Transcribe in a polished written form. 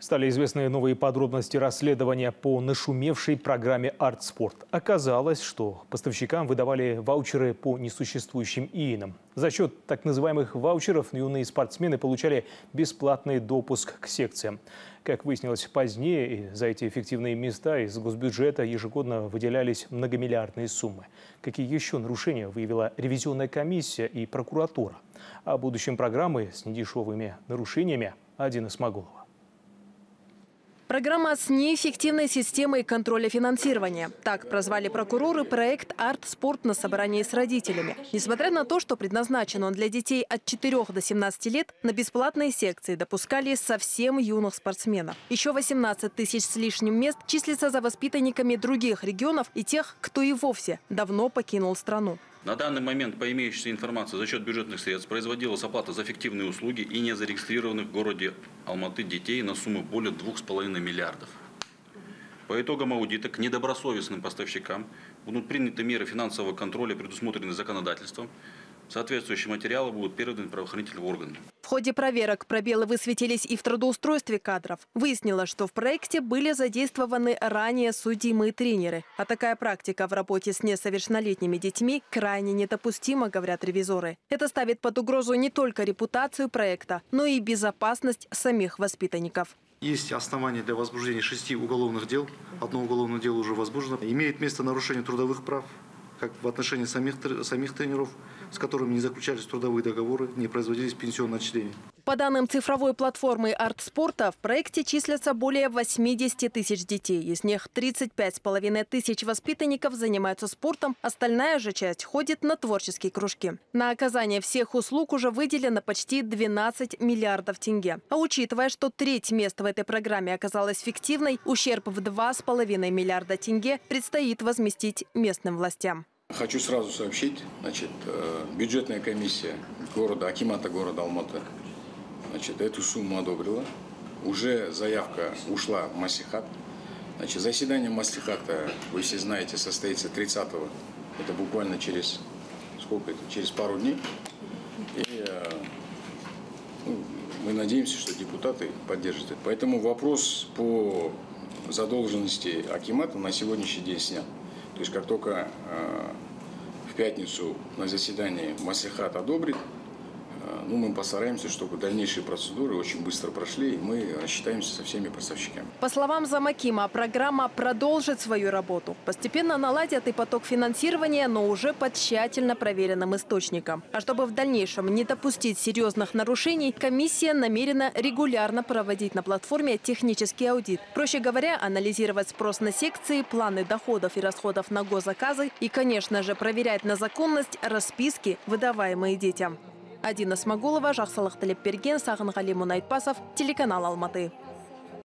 Стали известны новые подробности расследования по нашумевшей программе «Артспорт». Оказалось, что поставщикам выдавали ваучеры по несуществующим ИИНам. За счет так называемых ваучеров юные спортсмены получали бесплатный допуск к секциям. Как выяснилось позднее, за эти эффективные места из госбюджета ежегодно выделялись многомиллиардные суммы. Какие еще нарушения выявила ревизионная комиссия и прокуратура? О будущем программы с недешевыми нарушениями Адина Смагулова. Программа с неэффективной системой контроля финансирования. Так прозвали прокуроры проект «Артспорт» на собрании с родителями. Несмотря на то, что предназначен он для детей от 4 до 17 лет, на бесплатные секции допускали совсем юных спортсменов. Еще 18 тысяч с лишним мест числится за воспитанниками других регионов и тех, кто и вовсе давно покинул страну. На данный момент, по имеющейся информации, за счет бюджетных средств производилась оплата за фиктивные услуги и незарегистрированных в городе Алматы детей на сумму более 2,5 миллиардов. По итогам аудита к недобросовестным поставщикам будут приняты меры финансового контроля, предусмотренные законодательством. Соответствующие материалы будут переданы правоохранительным органам. В ходе проверок пробелы высветились и в трудоустройстве кадров. Выяснилось, что в проекте были задействованы ранее судимые тренеры. А такая практика в работе с несовершеннолетними детьми крайне недопустима, говорят ревизоры. Это ставит под угрозу не только репутацию проекта, но и безопасность самих воспитанников. Есть основания для возбуждения 6 уголовных дел. Одно уголовное дело уже возбуждено. Имеет место нарушение трудовых прав, как в отношении самих тренеров, с которыми не заключались трудовые договоры, не производились пенсионные отчисления. По данным цифровой платформы «Артспорта», в проекте числятся более 80 тысяч детей. Из них 35,5 тысяч воспитанников занимаются спортом, остальная же часть ходит на творческие кружки. На оказание всех услуг уже выделено почти 12 миллиардов тенге. А учитывая, что треть мест в этой программе оказалась фиктивной, ущерб в 2,5 миллиарда тенге предстоит возместить местным властям. Хочу сразу сообщить, бюджетная комиссия акимата города Алматы, эту сумму одобрила. Уже заявка ушла в Маслихат. Заседание Маслихата, вы все знаете, состоится 30-го. Это буквально через пару дней. И мы надеемся, что депутаты поддержат это. Поэтому вопрос по задолженности акимата на сегодняшний день снят. То есть как только в пятницу на заседании Маслихат одобрит, мы постараемся, чтобы дальнейшие процедуры очень быстро прошли, и мы рассчитаемся со всеми поставщиками. По словам замакима, программа продолжит свою работу. Постепенно наладят и поток финансирования, но уже по тщательно проверенным источникам. А чтобы в дальнейшем не допустить серьезных нарушений, комиссия намерена регулярно проводить на платформе технический аудит. Проще говоря, анализировать спрос на секции, планы доходов и расходов на госзаказы и, конечно же, проверять на законность расписки, выдаваемые детям. Адина Смагулова, Жақсылық Тілепберген, Сағынғали Мұнайтпасов, телеканал Алматы.